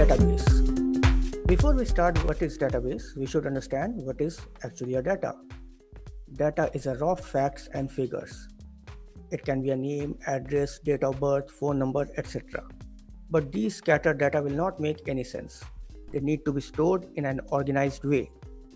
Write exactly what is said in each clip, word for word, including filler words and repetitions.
Database. Before we start what is database, we should understand what is actually a data. Data is a raw facts and figures. It can be a name, address, date of birth, phone number, et cetera. But these scattered data will not make any sense. They need to be stored in an organized way.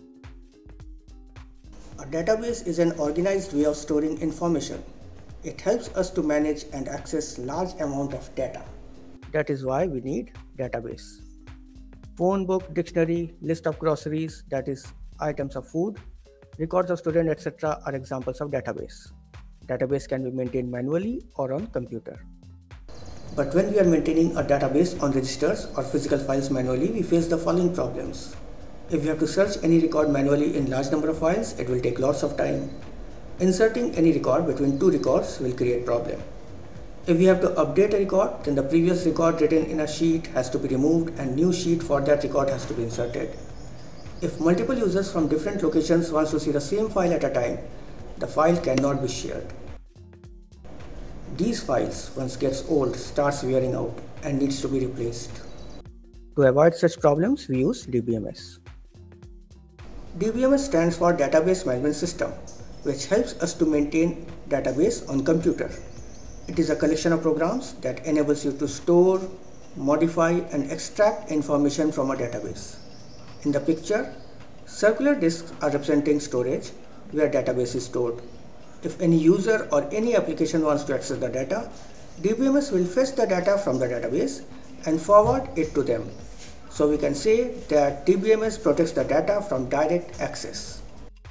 A database is an organized way of storing information. It helps us to manage and access large amount of data. That is why we need database. Phone book, dictionary, list of groceries, that is items of food, records of student, et cetera are examples of database. Database can be maintained manually or on computer. But when we are maintaining a database on registers or physical files manually, we face the following problems. If we have to search any record manually in large number of files, it will take lots of time. Inserting any record between two records will create problem. If we have to update a record, then the previous record written in a sheet has to be removed and new sheet for that record has to be inserted. If multiple users from different locations wants to see the same file at a time, the file cannot be shared. These files, once gets old, starts wearing out and needs to be replaced. To avoid such problems, we use D B M S. D B M S stands for Database Management System, which helps us to maintain database on computer. It is a collection of programs that enables you to store, modify and extract information from a database. In the picture, circular disks are representing storage where database is stored. If any user or any application wants to access the data, D B M S will fetch the data from the database and forward it to them. So we can say that D B M S protects the data from direct access.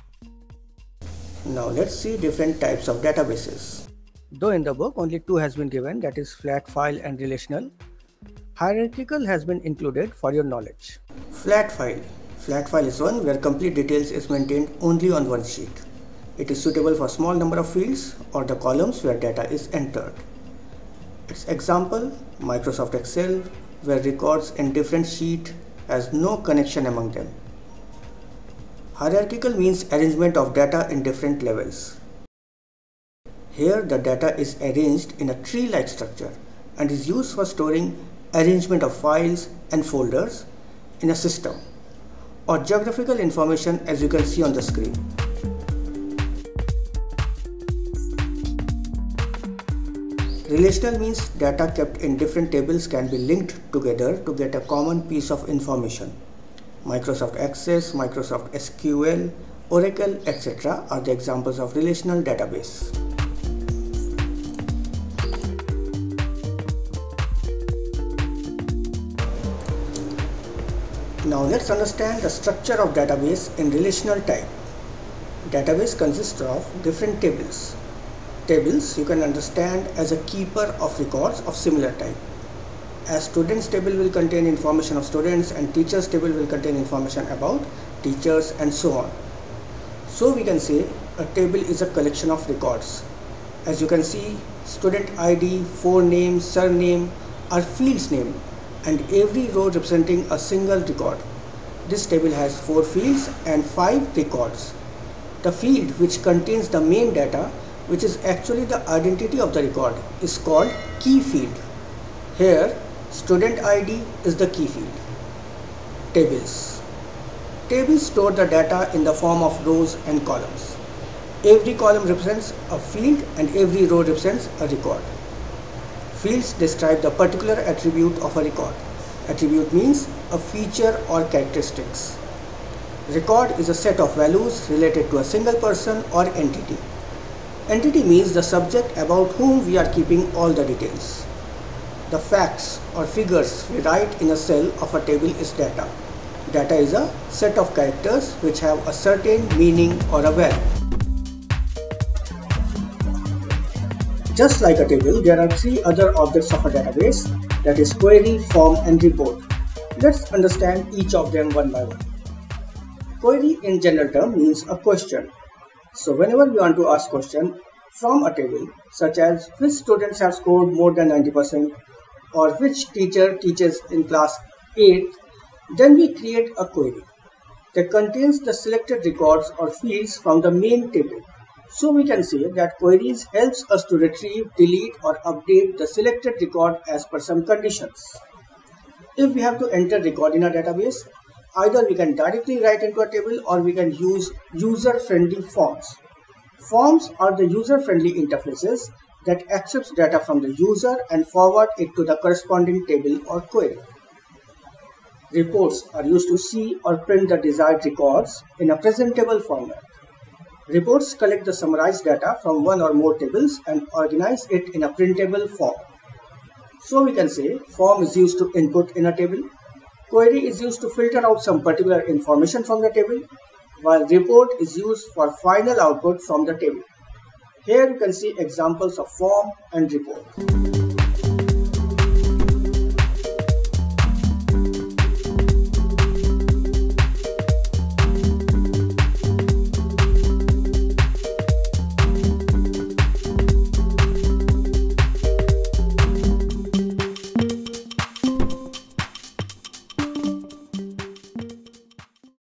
Now let's see different types of databases. Though in the book only two has been given, that is flat file and relational, hierarchical has been included for your knowledge. Flat file. Flat file is one where complete details is maintained only on one sheet. It is suitable for small number of fields or the columns where data is entered. Its example, Microsoft Excel, where records in different sheets has no connection among them. Hierarchical means arrangement of data in different levels. Here the data is arranged in a tree-like structure and is used for storing arrangement of files and folders in a system or geographical information as you can see on the screen. Relational means data kept in different tables can be linked together to get a common piece of information. Microsoft Access, Microsoft S Q L, Oracle, et cetera are the examples of relational database. Now let's understand the structure of database in relational type. Database consists of different tables. Tables you can understand as a keeper of records of similar type. As students table will contain information of students and teachers table will contain information about teachers and so on. So we can say a table is a collection of records. As you can see, student I D, forename, surname are fields name and every row representing a single record. This table has four fields and five records. The field which contains the main data, which is actually the identity of the record, is called key field. Here, student I D is the key field. Tables. Tables store the data in the form of rows and columns. Every column represents a field and every row represents a record. Fields describe the particular attribute of a record. Attribute means a feature or characteristics. Record is a set of values related to a single person or entity. Entity means the subject about whom we are keeping all the details. The facts or figures we write in a cell of a table is data. Data is a set of characters which have a certain meaning or a value. Just like a table, there are three other objects of a database, that is query, form and report. Let's understand each of them one by one. Query in general term means a question. So whenever we want to ask question from a table, such as which students have scored more than ninety percent or which teacher teaches in class eighth, then we create a query that contains the selected records or fields from the main table. So we can say that queries helps us to retrieve, delete or update the selected record as per some conditions. If we have to enter record in a database, either we can directly write into a table or we can use user-friendly forms. Forms are the user-friendly interfaces that accepts data from the user and forward it to the corresponding table or query. Reports are used to see or print the desired records in a presentable format. Reports collect the summarized data from one or more tables and organize it in a printable form. So we can say form is used to input in a table, query is used to filter out some particular information from the table, while report is used for final output from the table. Here you can see examples of form and report.